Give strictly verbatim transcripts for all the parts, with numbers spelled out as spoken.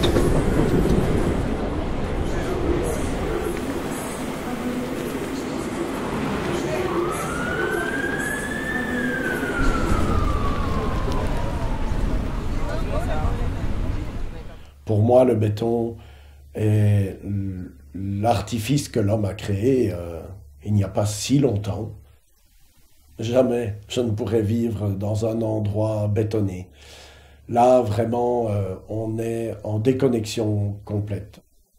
Pour moi, le béton est l'artifice que l'homme a créé euh, il n'y a pas si longtemps. Jamais je ne pourrais vivre dans un endroit bétonné. Là, vraiment, euh, on est en déconnexion complète.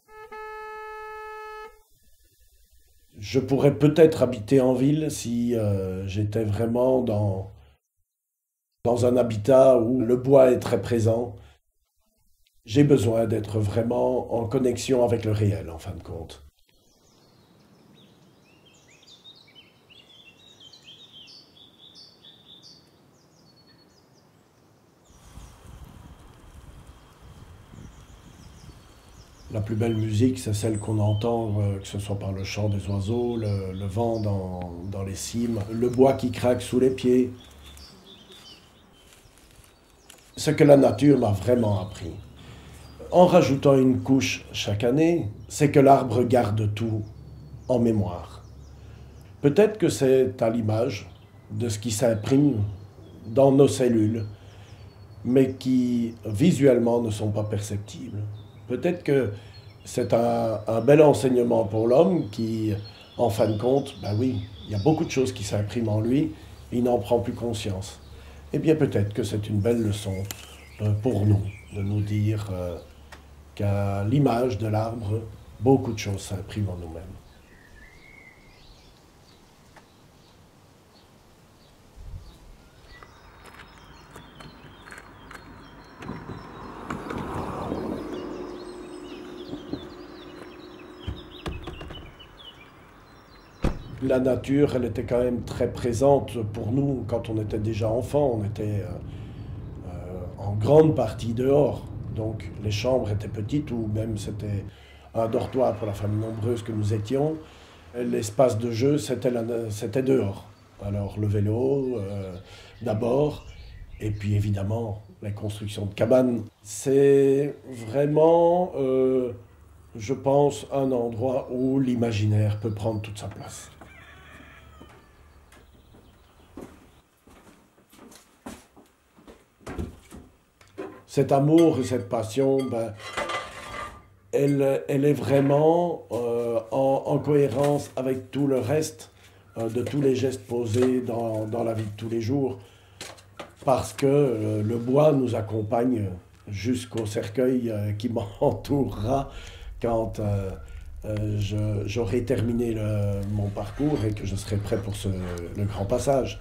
Je pourrais peut-être habiter en ville si euh, j'étais vraiment dans, dans un habitat où le bois est très présent. J'ai besoin d'être vraiment en connexion avec le réel, en fin de compte. La plus belle musique, c'est celle qu'on entend, euh, que ce soit par le chant des oiseaux, le, le vent dans, dans les cimes, le bois qui craque sous les pieds. Ce que la nature m'a vraiment appris. En rajoutant une couche chaque année, c'est que l'arbre garde tout en mémoire. Peut-être que c'est à l'image de ce qui s'imprime dans nos cellules, mais qui visuellement ne sont pas perceptibles. Peut-être que c'est un, un bel enseignement pour l'homme qui, en fin de compte, ben oui, il y a beaucoup de choses qui s'impriment en lui, il n'en prend plus conscience. Eh bien peut-être que c'est une belle leçon euh, pour nous, de nous dire euh, qu'à l'image de l'arbre, beaucoup de choses s'impriment en nous-mêmes. La nature, elle était quand même très présente pour nous quand on était déjà enfant. On était euh, euh, en grande partie dehors. Donc les chambres étaient petites ou même c'était un dortoir pour la famille nombreuse que nous étions. L'espace de jeu, c'était la- c'était dehors. Alors le vélo, euh, d'abord, et puis évidemment la construction de cabanes. C'est vraiment, euh, je pense, un endroit où l'imaginaire peut prendre toute sa place. Cet amour et cette passion, ben, elle, elle est vraiment euh, en, en cohérence avec tout le reste euh, de tous les gestes posés dans, dans la vie de tous les jours, parce que euh, le bois nous accompagne jusqu'au cercueil euh, qui m'entourera quand euh, euh, je- j'aurai terminé le- mon parcours et que je serai prêt pour ce- le grand passage.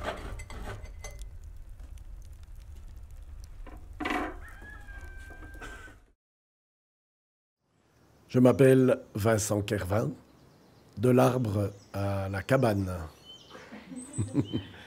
Je m'appelle Vincent Kervin, de l'arbre à la cabane.